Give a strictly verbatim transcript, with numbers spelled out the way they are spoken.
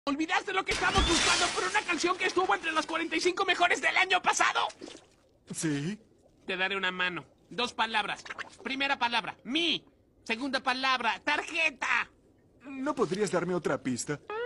¿Olvidaste lo que estamos buscando por una canción que estuvo entre las cuarenta y cinco mejores del año pasado? ¿Sí? Te daré una mano. Dos palabras. Primera palabra, mi. Segunda palabra, tarjeta. ¿No podrías darme otra pista?